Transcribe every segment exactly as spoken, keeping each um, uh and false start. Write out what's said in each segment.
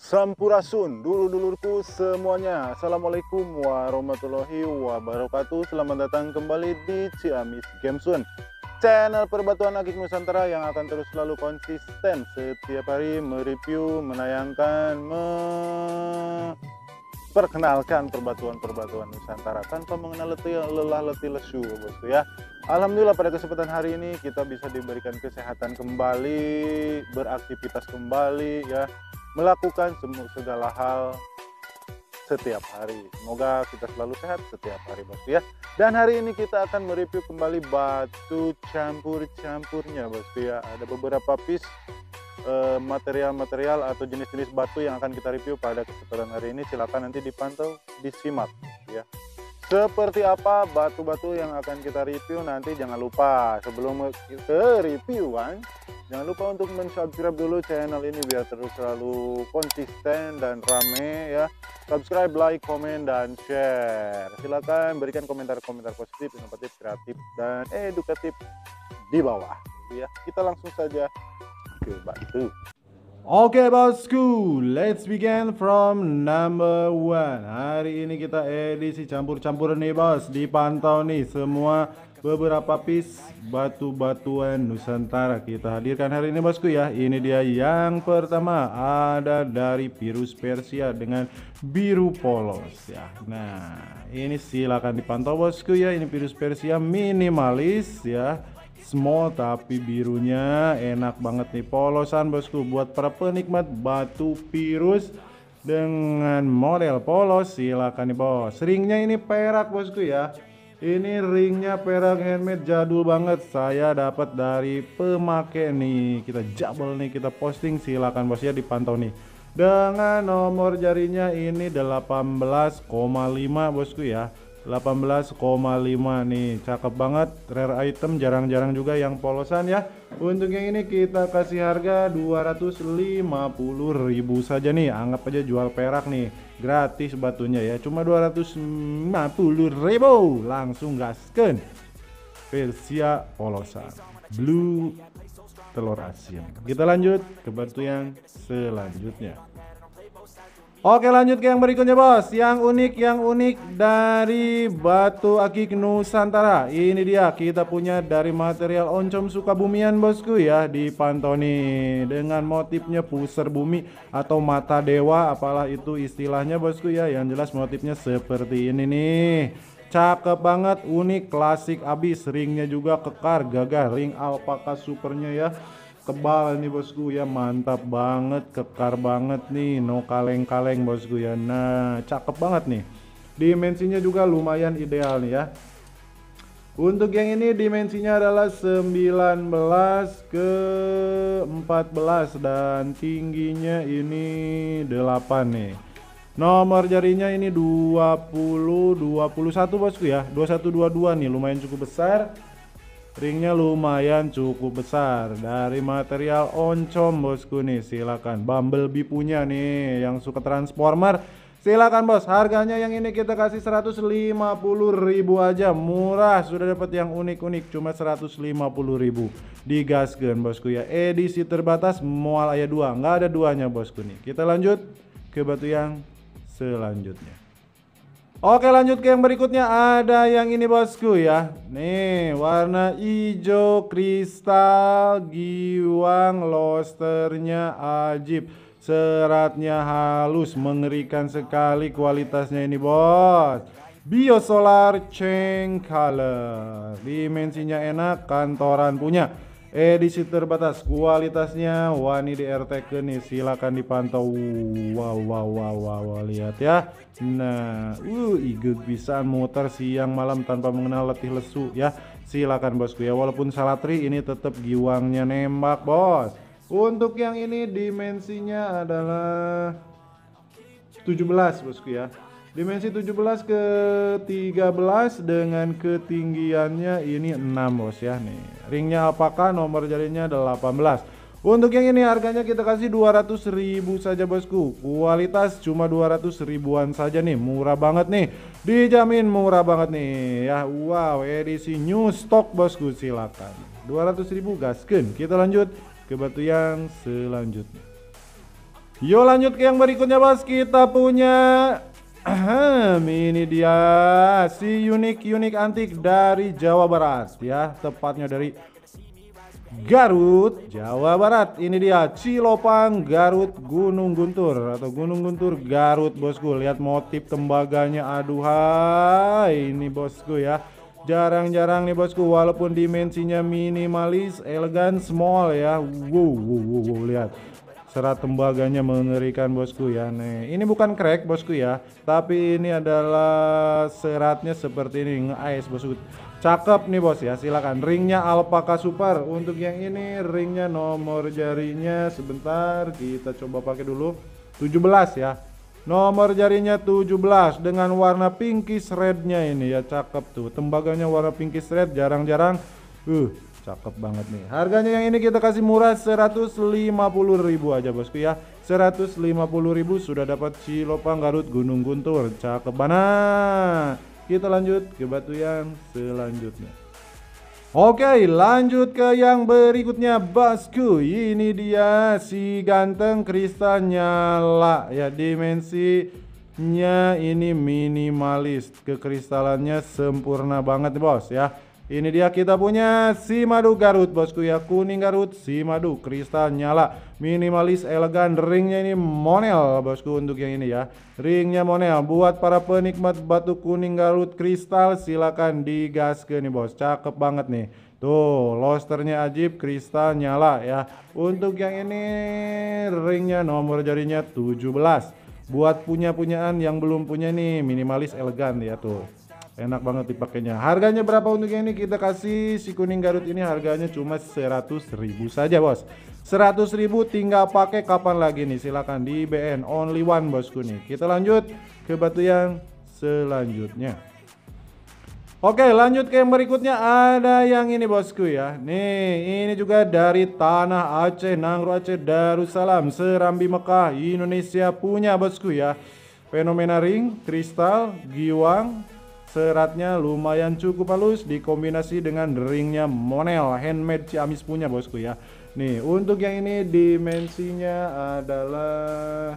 Sampurasun, dulur-dulurku semuanya. Assalamualaikum warahmatullahi wabarakatuh. Selamat datang kembali di Ciamis Gamesun, channel perbatuan akik Nusantara yang akan terus selalu konsisten setiap hari mereview, menayangkan, memperkenalkan perbatuan-perbatuan Nusantara tanpa mengenal letih, lelah letih lesu, bosku ya. Alhamdulillah pada kesempatan hari ini kita bisa diberikan kesehatan kembali, beraktivitas kembali ya, melakukan semua segala hal setiap hari. Semoga kita selalu sehat setiap hari, bosku ya. Dan hari ini kita akan mereview kembali batu campur-campurnya, bosku ya. Ada beberapa piece material-material atau jenis-jenis batu yang akan kita review pada kesempatan hari ini. Silakan nanti dipantau, disimak ya. Seperti apa batu-batu yang akan kita review nanti. Jangan lupa sebelum ke reviewan, jangan lupa untuk mensubscribe dulu channel ini biar terus selalu konsisten dan rame ya. Subscribe, like, komen, dan share. Silakan berikan komentar-komentar positif, inovatif, kreatif, dan edukatif di bawah ya. Kita langsung saja ke batu. Oke bosku, let's begin from number one. Hari ini kita edisi campur-campur nih bos. Dipantau nih semua beberapa piece batu-batuan Nusantara kita hadirkan hari ini bosku ya. Ini dia yang pertama, ada dari virus Persia dengan biru polos ya. Nah ini silakan dipantau bosku ya. Ini virus Persia minimalis ya, small tapi birunya enak banget nih, polosan bosku. Buat para penikmat batu virus dengan model polos silakan nih bos. Ringnya ini perak bosku ya. Ini ringnya perak handmade jadul banget, saya dapat dari pemakai nih. Kita jabel nih, kita posting, silakan bos ya dipantau nih. Dengan nomor jarinya ini delapan belas koma lima bosku ya. delapan belas koma lima nih, cakep banget, rare item, jarang-jarang juga yang polosan ya. Untuk yang ini kita kasih harga dua ratus lima puluh ribu saja nih. Anggap aja jual perak nih, gratis batunya ya, cuma dua ratus lima puluh ribu. Langsung gasken Persia polosan blue telur asin. Kita lanjut ke batu yang selanjutnya. Oke, lanjut ke yang berikutnya bos. Yang unik, yang unik dari batu akik Nusantara. Ini dia, kita punya dari material oncom Sukabumian bosku ya. Dipantau nih dengan motifnya pusar bumi atau mata dewa, apalah itu istilahnya bosku ya. Yang jelas motifnya seperti ini nih. Cakep banget, unik, klasik abis. Ringnya juga kekar, gagah, ring alpaka supernya ya. Tebal nih bosku ya, mantap banget, kekar banget nih, no kaleng-kaleng bosku ya. Nah cakep banget nih, dimensinya juga lumayan ideal nih ya. Untuk yang ini dimensinya adalah sembilan belas ke empat belas dan tingginya ini delapan nih. Nomor jarinya ini dua puluh, dua puluh satu bosku ya, dua puluh satu, dua puluh dua nih, lumayan cukup besar. Ringnya lumayan cukup besar, dari material oncom bosku nih. Silakan, Bumblebee punya nih yang suka transformer, silakan bos. Harganya yang ini kita kasih seratus lima puluh ribu aja, murah. Sudah dapat yang unik-unik cuma seratus lima puluh ribu. Digaskan bosku ya, edisi terbatas, mual ayat dua, nggak ada duanya bosku nih. Kita lanjut ke batu yang selanjutnya. Oke, lanjut ke yang berikutnya. Ada yang ini bosku ya. Nih warna hijau kristal giwang, losternya ajib, seratnya halus, mengerikan sekali kualitasnya ini bos. Biosolar Cheng Color, dimensinya enak, kantoran punya, edisi terbatas, kualitasnya wani di R T K nih, silakan dipantau. Wow wow wow wow, wow. Lihat ya. Nah uh igeg bisa muter siang malam tanpa mengenal letih lesu ya. Silakan bosku ya, walaupun salatri ini tetap giwangnya nembak bos. Untuk yang ini dimensinya adalah tujuh belas bosku ya. Dimensi tujuh belas ke tiga belas dengan ketinggiannya ini enam bos ya nih. Ringnya apakah, nomor jarinya delapan belas. Untuk yang ini harganya kita kasih dua ratus ribu saja bosku. Kualitas cuma dua ratus ribuan saja nih, murah banget nih. Dijamin murah banget nih ya. Wow, edisi new stock bosku, silakan. dua ratus ribu gasken. Kita lanjut ke batu yang selanjutnya. Yuk lanjut ke yang berikutnya bos. Kita punya Ahem, ini dia si unik-unik antik dari Jawa Barat ya, tepatnya dari Garut, Jawa Barat. Ini dia Cilopang Garut Gunung Guntur atau Gunung Guntur Garut bosku. Lihat motif tembaganya, aduhai ini bosku ya. Jarang-jarang nih bosku, walaupun dimensinya minimalis, elegan, small ya. Wow, wow, wow, wow lihat. Serat tembaganya mengerikan bosku ya. Nih, ini bukan crack bosku ya, tapi ini adalah seratnya seperti ini, nge-ice bosku. Cakep nih bos ya, silakan. Ringnya Alpaka Super. Untuk yang ini ringnya nomor jarinya sebentar kita coba pakai dulu. tujuh belas ya. Nomor jarinya tujuh belas dengan warna pinkish rednya ini ya, cakep tuh. Tembaganya warna pinkish red, jarang-jarang. Uh, cakep banget nih. Harganya yang ini kita kasih murah seratus lima puluh ribu aja bosku ya. seratus lima puluh ribu sudah dapat Cilopang Garut Gunung Guntur. Cakep banget. Kita lanjut ke batu yang selanjutnya. Oke, lanjut ke yang berikutnya bosku. Ini dia si ganteng kristal nyala ya, dimensinya ini minimalis, kekristalannya sempurna banget bos ya. Ini dia kita punya si madu Garut bosku ya, kuning Garut si madu kristal nyala, minimalis, elegan. Ringnya ini monel bosku untuk yang ini ya, ringnya monel. Buat para penikmat batu kuning Garut kristal silakan digas ke nih bos, cakep banget nih. Tuh losternya ajib, kristal nyala ya. Untuk yang ini ringnya nomor jarinya tujuh belas. Buat punya-punyaan yang belum punya nih, minimalis, elegan ya tuh. Enak banget dipakainya. Harganya berapa untuk yang ini? Kita kasih si kuning Garut ini harganya cuma seratus ribu saja bos. seratus ribu tinggal pakai kapan lagi nih, silakan di B N only one bosku nih. Kita lanjut ke batu yang selanjutnya. Oke, lanjut ke yang berikutnya. Ada yang ini bosku ya. Nih, ini juga dari tanah Aceh, Nangro Aceh Darussalam, Serambi Mekah, Indonesia punya bosku ya. Fenomena ring, kristal, giwang. Seratnya lumayan cukup halus dikombinasi dengan ringnya monel, handmade Ciamis punya bosku ya. Nih untuk yang ini dimensinya adalah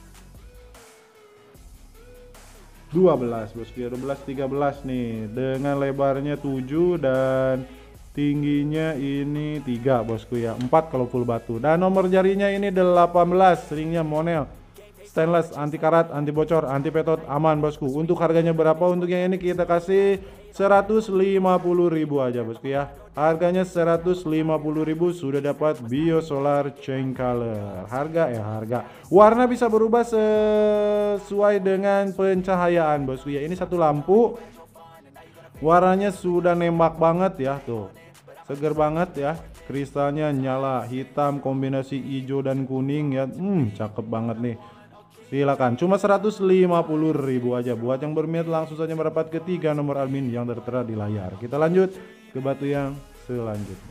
dua belas bosku ya, dua belas tiga belas nih, dengan lebarnya tujuh dan tingginya ini tiga bosku ya, empat kalau full batu. Dan nomor jarinya ini delapan belas, ringnya monel, stainless, anti karat, anti bocor, anti petot, aman bosku. Untuk harganya berapa? Untuk yang ini kita kasih seratus lima puluh ribu aja bosku ya. Harganya seratus lima puluh ribu sudah dapat Bio Solar Chain Color. Harga ya harga. Warna bisa berubah sesuai dengan pencahayaan bosku ya. Ini satu lampu warnanya sudah nembak banget ya tuh. Seger banget ya. Kristalnya nyala, hitam kombinasi hijau dan kuning ya. Hmm, cakep banget nih. Silakan, cuma seratus lima puluh ribu aja. Buat yang berminat langsung saja merapat ke tiga nomor admin yang tertera di layar. Kita lanjut ke batu yang selanjutnya.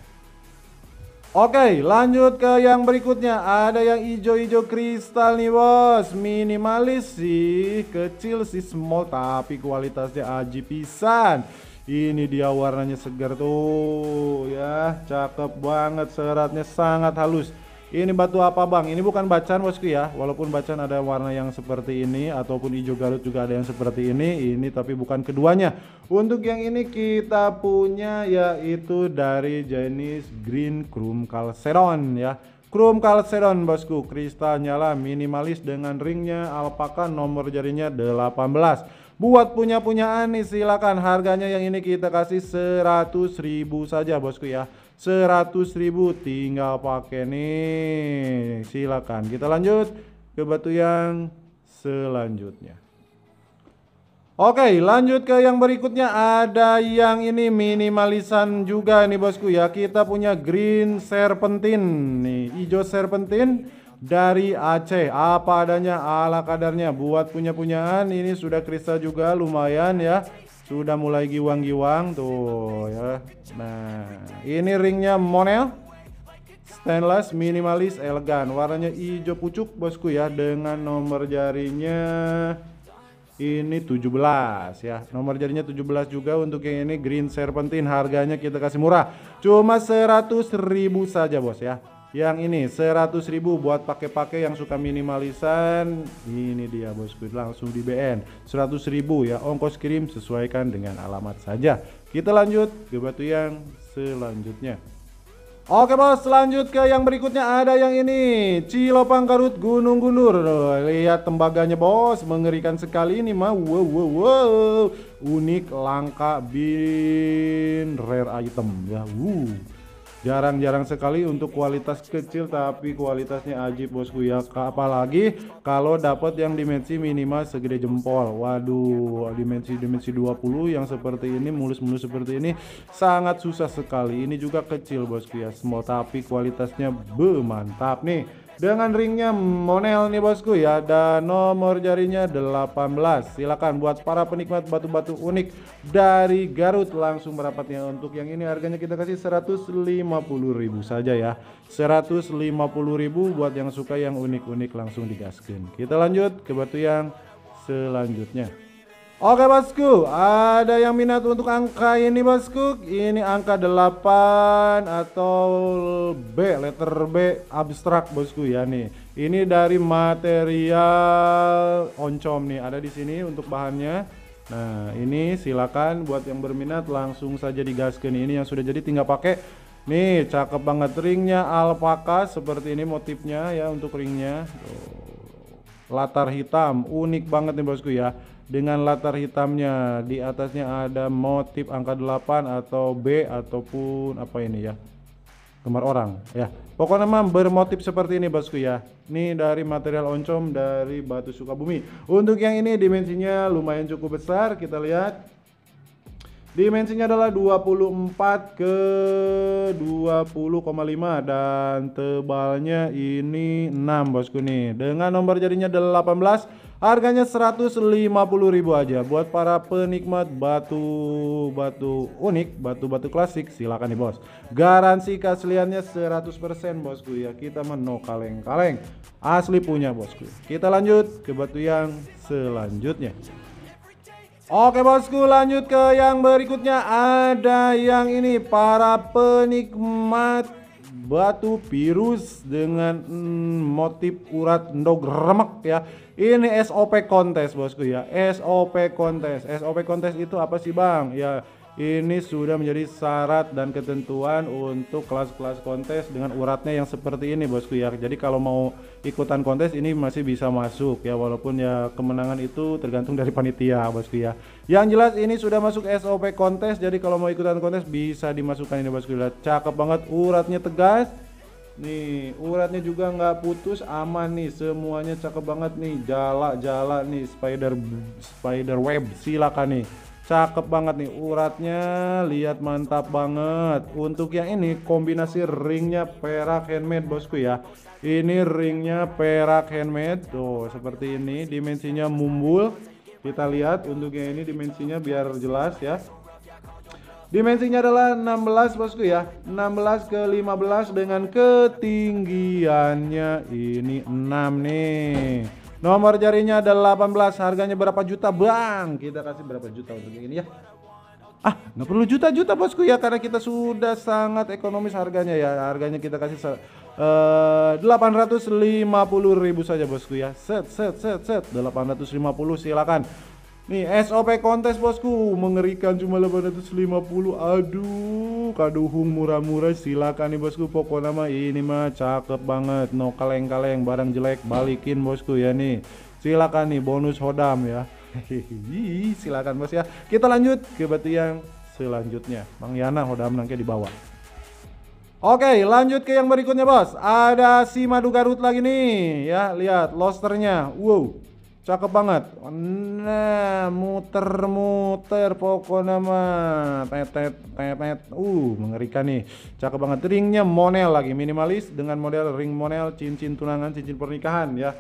Oke, lanjut ke yang berikutnya. Ada yang hijau-hijau kristal nih bos. Minimalis sih, kecil sih, small, tapi kualitasnya aji pisan. Ini dia warnanya segar tuh ya, cakep banget, seratnya sangat halus. Ini batu apa bang? Ini bukan bacan bosku ya. Walaupun bacan ada warna yang seperti ini, ataupun hijau Garut juga ada yang seperti ini. Ini tapi bukan keduanya. Untuk yang ini kita punya yaitu dari jenis Green Chrome Chalcedon ya. Chrome Chalcedon bosku, kristal nyala, minimalis dengan ringnya alpaka, nomor jarinya delapan belas. Buat punya-punyaan nih silakan. Harganya yang ini kita kasih seratus ribu saja bosku ya. seratus ribu tinggal pakai nih. Silakan. Kita lanjut ke batu yang selanjutnya. Oke, lanjut ke yang berikutnya. Ada yang ini minimalisan juga nih bosku ya. Kita punya Green Serpentine nih, hijau serpentine dari Aceh, apa adanya, ala kadarnya. Buat punya-punyaan ini sudah kristal juga lumayan ya. Sudah mulai giwang-giwang tuh ya. Nah, ini ringnya monel, stainless, minimalis, elegan. Warnanya hijau pucuk bosku ya, dengan nomor jarinya ini tujuh belas ya. Nomor jarinya tujuh belas juga untuk yang ini Green Serpentine. Harganya kita kasih murah, cuma seratus ribu saja bos ya. yang ini seratus ribu buat pakai-pakai yang suka minimalisan. Ini dia bosku, langsung di B N seratus ribu ya, ongkos kirim sesuaikan dengan alamat saja. Kita lanjut ke batu yang selanjutnya. Oke bos, lanjut ke yang berikutnya. Ada yang ini Cilopang Garut Gunung Gundur. Lihat tembaganya bos, mengerikan sekali ini mah. Wow wow wow, unik, langka, bin rare item ya. Wuh, jarang-jarang sekali untuk kualitas kecil tapi kualitasnya ajib bosku ya. Apalagi kalau dapat yang dimensi minimal segede jempol. Waduh, dimensi-dimensi dua puluh yang seperti ini, mulus-mulus seperti ini sangat susah sekali. Ini juga kecil bosku ya, small tapi kualitasnya be mantap nih. Dengan ringnya monel nih bosku ya, dan nomor jarinya delapan belas. Silakan buat para penikmat batu-batu unik dari Garut langsung merapatnya. Untuk yang ini harganya kita kasih seratus lima puluh ribu saja ya. seratus lima puluh ribu buat yang suka yang unik-unik langsung digaskin. Kita lanjut ke batu yang selanjutnya. Oke bosku, ada yang minat untuk angka ini bosku. Ini angka delapan atau B, letter B abstrak bosku ya nih. Ini dari material oncom nih, ada di sini untuk bahannya. Nah, ini silakan buat yang berminat langsung saja digaskan. Ini yang sudah jadi tinggal pakai. Nih, cakep banget ringnya alpaka seperti ini motifnya ya untuk ringnya. Latar hitam, unik banget nih bosku ya. Dengan latar hitamnya, di atasnya ada motif angka delapan atau B ataupun apa ini ya, gambar orang ya. Pokoknya mah bermotif seperti ini bosku ya. Ini dari material oncom dari Batu Sukabumi. Untuk yang ini dimensinya lumayan cukup besar, kita lihat. Dimensinya adalah dua puluh empat ke dua puluh koma lima dan tebalnya ini enam bosku nih. Dengan nomor jarinya delapan belas, harganya seratus lima puluh ribu aja. Buat para penikmat batu-batu unik, batu-batu klasik, silakan nih bos. Garansi keasliannya seratus persen bosku ya. Kita mah no kaleng-kaleng, asli punya bosku. Kita lanjut ke batu yang selanjutnya. Oke bosku, lanjut ke yang berikutnya. Ada yang ini para penikmat batu virus dengan mm, motif urat ndog remek ya. Ini S O P kontes bosku ya. S O P kontes. S O P kontes itu apa sih bang? Ya, ini sudah menjadi syarat dan ketentuan untuk kelas-kelas kontes dengan uratnya yang seperti ini bosku ya. Jadi kalau mau ikutan kontes ini masih bisa masuk ya, walaupun ya kemenangan itu tergantung dari panitia bosku ya. Yang jelas ini sudah masuk S O P kontes, jadi kalau mau ikutan kontes bisa dimasukkan ini bosku ya. Cakep banget, uratnya tegas. Nih, uratnya juga nggak putus, aman nih, semuanya cakep banget nih. Jala-jala nih, spider spider web, silakan nih. Cakep banget nih uratnya, lihat mantap banget. Untuk yang ini kombinasi ringnya perak handmade bosku ya. Ini ringnya perak handmade tuh seperti ini, dimensinya mumbul. Kita lihat untuk yang ini dimensinya biar jelas ya. Dimensinya adalah enam belas bosku ya, enam belas ke lima belas dengan ketinggiannya ini enam nih. Nomor jarinya ada delapan belas, harganya berapa juta bang? Kita kasih berapa juta untuk yang ini ya? Ah, nggak perlu juta-juta bosku ya, karena kita sudah sangat ekonomis harganya ya. Harganya kita kasih uh, delapan ratus lima puluh ribu saja bosku ya. Set set set set delapan ratus lima puluh, silakan. Nih S O P kontes bosku, mengerikan cuma delapan ratus lima puluh. Aduh, kaduhung murah-murah, silakan nih bosku. Pokoknya mah ini mah cakep banget, no kaleng-kaleng, barang jelek balikin bosku ya nih. Silakan nih bonus hodam ya. Hihihi, silakan bos ya. Kita lanjut ke batu yang selanjutnya. Bang Yana hodam nangke di bawah. Oke, lanjut ke yang berikutnya bos. Ada si madu Garut lagi nih ya, lihat losternya. Wow. Cakep banget. Nah, muter-muter pokoknya mah tetet tetet. Uh, mengerikan nih. Cakep banget. Ringnya monel lagi, minimalis dengan model ring monel, cincin tunangan, cincin pernikahan ya.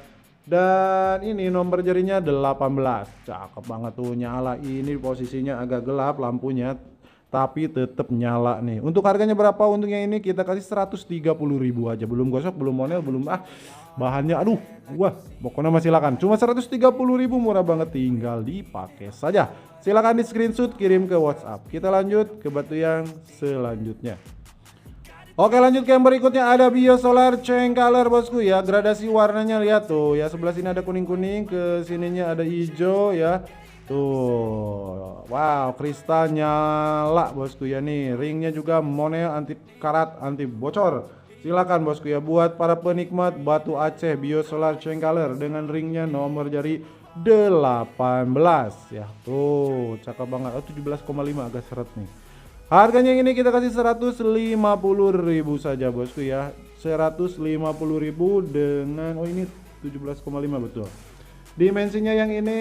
Dan ini nomor jarinya delapan belas. Cakep banget tuh, nyala. Ini posisinya agak gelap lampunya, tapi tetap nyala nih. Untuk harganya berapa untuk yang ini? Kita kasih seratus tiga puluh ribu aja. Belum gosok, belum monel, belum ah. Bahannya aduh, wah, pokoknya masih silakan. Cuma seratus tiga puluh ribu, murah banget, tinggal dipakai saja. Silakan di screenshot, kirim ke WhatsApp. Kita lanjut ke batu yang selanjutnya. Oke, lanjut ke yang berikutnya, ada Biosolar Change Color bosku ya. Gradasi warnanya lihat tuh ya, sebelah sini ada kuning-kuning, ke sininya ada hijau ya. Tuh, wow, kristal nyala bosku ya nih. Ringnya juga mono anti karat, anti bocor. Silakan bosku ya, buat para penikmat batu Aceh Biosolar Change Color dengan ringnya nomor jari delapan belas ya. Tuh, cakep banget. Oh, tujuh belas koma lima agak seret nih. Harganya ini kita kasih seratus lima puluh ribu saja bosku ya. seratus lima puluh ribu dengan, oh ini tujuh belas koma lima betul. Dimensinya yang ini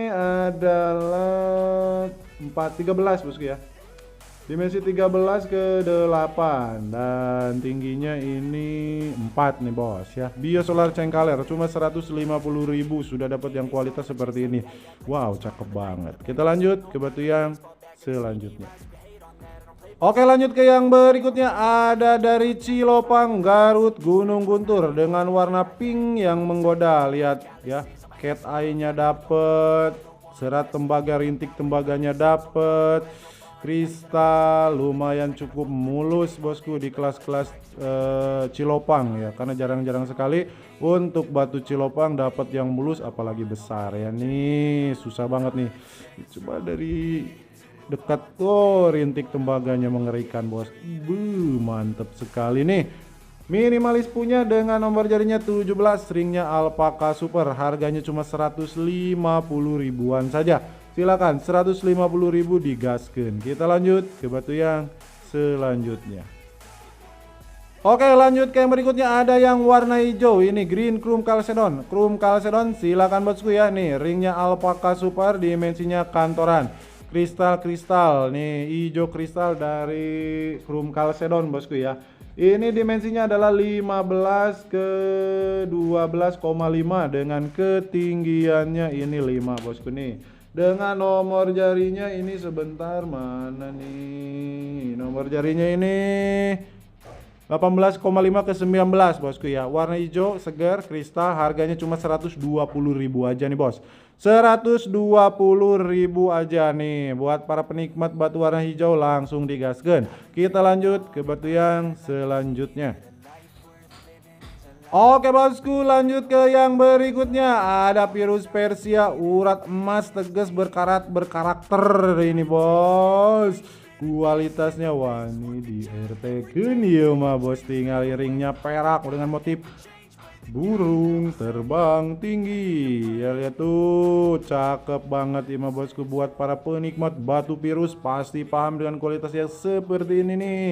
adalah empat tiga belas bosku ya. Dimensi tiga belas ke delapan dan tingginya ini empat nih bos ya. Biosolar Change Color cuma seratus lima puluh ribu sudah dapat yang kualitas seperti ini. Wow, cakep banget. Kita lanjut ke batu yang selanjutnya. Oke, lanjut ke yang berikutnya, ada dari Cilopang Garut Gunung Guntur dengan warna pink yang menggoda. Lihat ya, cat eye-nya dapet, serat tembaga, rintik tembaganya dapet, kristal lumayan cukup mulus bosku di kelas-kelas uh, Cilopang ya, karena jarang-jarang sekali untuk batu Cilopang dapat yang mulus apalagi besar ya. Nih susah banget nih, coba dari dekat tuh, rintik tembaganya mengerikan bos. Buh, mantep sekali nih. Minimalis punya dengan nomor jarinya tujuh belas, ringnya Alpaka Super, harganya cuma seratus lima puluh ribuan saja. Silakan, seratus lima puluh ribu digaskeun. Kita lanjut ke batu yang selanjutnya. Oke, lanjut ke yang berikutnya, ada yang warna hijau ini, Green Chrome Chalcedon. Chrome Chalcedon silakan bosku ya. Nih ringnya Alpaka Super, dimensinya kantoran. Kristal-kristal nih, hijau kristal dari Chrome Chalcedon bosku ya. Ini dimensinya adalah lima belas ke dua belas koma lima dengan ketinggiannya ini lima bosku nih. Dengan nomor jarinya ini sebentar, mana nih nomor jarinya ini delapan belas koma lima ke sembilan belas bosku ya. Warna hijau segar kristal, harganya cuma seratus dua puluh ribu aja nih bos. seratus dua puluh ribu aja nih buat para penikmat batu warna hijau, langsung digaskeun. Kita lanjut ke batu yang selanjutnya. Oke bosku, lanjut ke yang berikutnya, ada Virus Persia urat emas tegas berkarat berkarakter ini bos. Kualitasnya wani di R T keun ieu mah bos, tinggal ringnya perak dengan motif burung terbang tinggi ya. Lihat tuh, cakep banget ya mah bosku. Buat para penikmat batu virus pasti paham dengan kualitas yang seperti ini nih.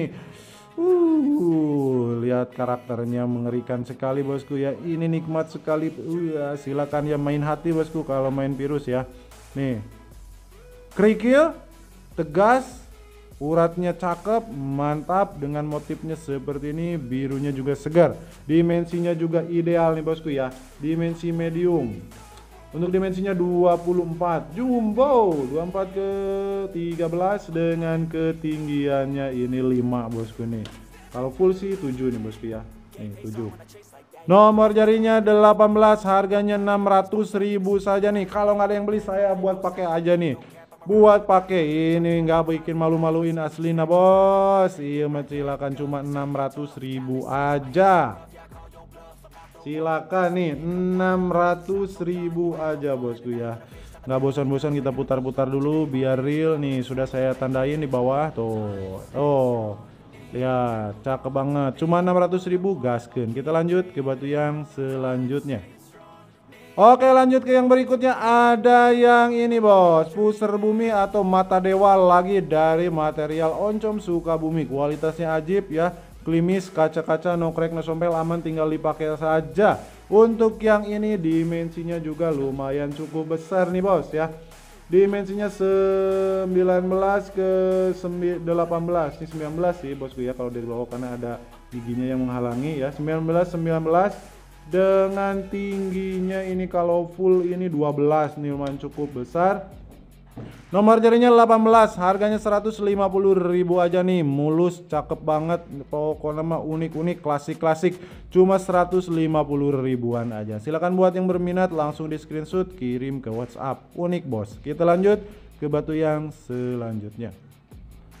Uh, lihat karakternya mengerikan sekali bosku ya. Ini nikmat sekali. Uh, silakan ya main hati bosku kalau main virus ya. Nih, kerikil, tegas, uratnya cakep, mantap dengan motifnya seperti ini, birunya juga segar. Dimensinya juga ideal nih bosku ya. Dimensi medium. Untuk dimensinya dua puluh empat jumbo, dua puluh empat ke tiga belas dengan ketinggiannya ini lima bosku nih. Kalau full sih tujuh nih bosku ya. Nih tujuh. Nomor jarinya delapan belas, harganya enam ratus ribu saja nih. Kalau nggak ada yang beli, saya buat pakai aja nih. Buat pakai ini nggak bikin malu-maluin asli nah bos. Iya mah silakan, cuma enam ratus ribu aja. Silakan nih, enam ratus ribu aja bosku ya. Nggak bosan-bosan kita putar-putar dulu biar real nih. Sudah saya tandain di bawah tuh. Oh, lihat cakep banget. Cuma enam ratus ribu gaskeun. Kita lanjut ke batu yang selanjutnya. Oke, lanjut ke yang berikutnya, ada yang ini bos, pusar bumi atau mata dewa lagi dari material oncom Sukabumi. Kualitasnya ajib ya, klimis, kaca-kaca, no crack, no sompel, aman, tinggal dipakai saja. Untuk yang ini dimensinya juga lumayan cukup besar nih bos ya. Dimensinya sembilan belas ke delapan belas, ini sembilan belas sih bosku ya kalau dari bawah karena ada giginya yang menghalangi ya. sembilan belas sembilan belas dengan tingginya ini kalau full ini dua belas nih, lumayan cukup besar. Nomor jarinya delapan belas, harganya seratus lima puluh ribu aja nih. Mulus, cakep banget, pokoknya mah unik-unik, klasik-klasik. Cuma seratus lima puluh ribuan aja. Silahkan buat yang berminat langsung di screenshot, kirim ke WhatsApp. Unik bos. Kita lanjut ke batu yang selanjutnya.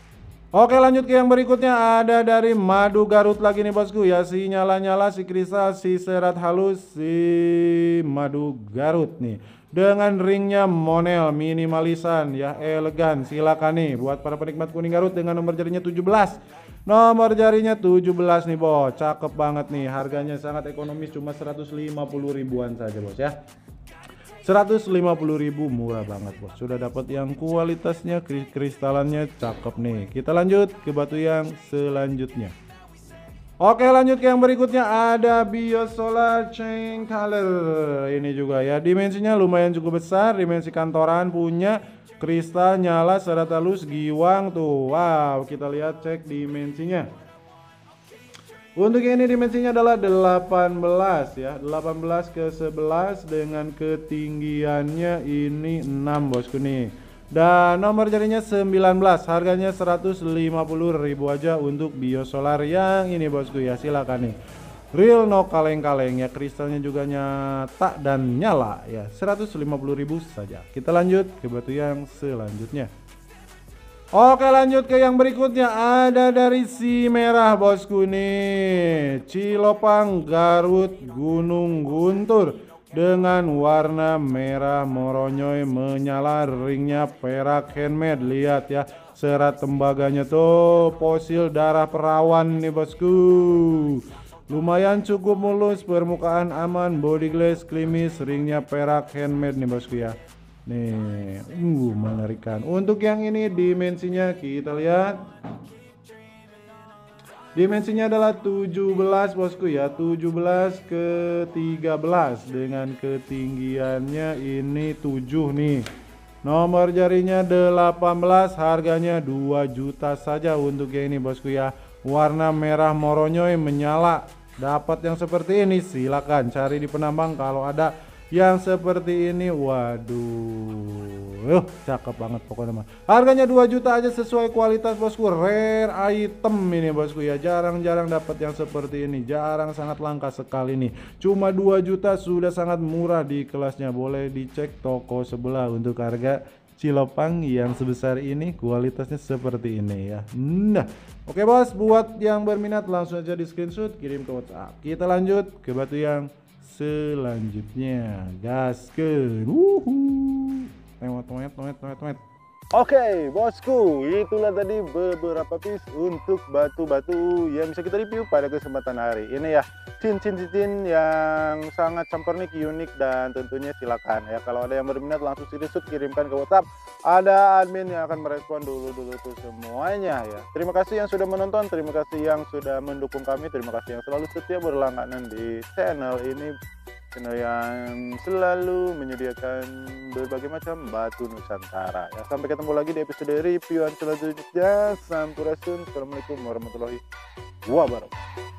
Oke, lanjut ke yang berikutnya, ada dari madu Garut lagi nih bosku ya, si nyala-nyala, si kristal, si serat halus, si madu Garut nih dengan ringnya monel minimalisan ya, elegan. Silakan nih buat para penikmat kuning Garut dengan nomor jarinya tujuh belas. Nomor jarinya tujuh belas nih bos, cakep banget nih, harganya sangat ekonomis, cuma seratus lima puluh ribuan saja bos ya. seratus lima puluh ribu, murah banget bos. Sudah dapat yang kualitasnya, kristalannya cakep nih. Kita lanjut ke batu yang selanjutnya. Oke, lanjut ke yang berikutnya, ada Biosolar Chain Color. Ini juga ya, dimensinya lumayan cukup besar, dimensi kantoran, punya kristal nyala, serat halus, giwang tuh. Wow, kita lihat cek dimensinya. Untuk ini dimensinya adalah delapan belas ya, delapan belas ke sebelas dengan ketinggiannya ini enam bosku nih. Dan nomor jarinya sembilan belas, harganya seratus lima puluh ribu aja untuk Biosolar yang ini bosku ya, silakan nih. Real no kaleng-kaleng ya, kristalnya juga nyata dan nyala ya, seratus lima puluh ribu saja. Kita lanjut ke batu yang selanjutnya. Oke, lanjut ke yang berikutnya, ada dari si merah bosku nih, Cilopang Garut Gunung Guntur dengan warna merah moronyoy menyala, ringnya perak handmade. Lihat ya, serat tembaganya tuh fosil darah perawan nih bosku, lumayan cukup mulus, permukaan aman, body glass klimis, ringnya perak handmade nih bosku ya. Nih, uh, mengerikan. Untuk yang ini dimensinya kita lihat. Dimensinya adalah tujuh belas bosku ya, tujuh belas ke tiga belas dengan ketinggiannya ini tujuh nih. Nomor jarinya delapan belas, harganya dua juta saja untuk yang ini bosku ya. Warna merah moronyoy menyala. Dapat yang seperti ini silakan cari di penambang kalau ada yang seperti ini. Waduh, uh, cakep banget pokoknya mah. Harganya dua juta aja, sesuai kualitas bosku, rare item ini bosku ya. Jarang-jarang dapat yang seperti ini, jarang, sangat langka sekali nih. Cuma dua juta sudah sangat murah di kelasnya. Boleh dicek toko sebelah untuk harga Cilopang yang sebesar ini, kualitasnya seperti ini ya. Nah, oke bos, buat yang berminat langsung aja di screenshot, kirim ke WhatsApp. Kita lanjut ke batu yang selanjutnya, gaskeun. Wuhu. Tewet tewet tewet tewet tewet. Oke bosku, itulah tadi beberapa piece untuk batu-batu yang bisa kita review pada kesempatan hari ini ya. Cincin-cincin yang sangat campernik, unik, dan tentunya silakan ya. Kalau ada yang berminat langsung screenshot, kirimkan ke WhatsApp. Ada admin yang akan merespon dulu-dulu tuh semuanya ya. Terima kasih yang sudah menonton, terima kasih yang sudah mendukung kami, terima kasih yang selalu setia berlangganan di channel ini. Channel yang selalu menyediakan berbagai macam batu Nusantara ya. Sampai ketemu lagi di episode reviewan selanjutnya. Sampurasun. Assalamualaikum warahmatullahi wabarakatuh.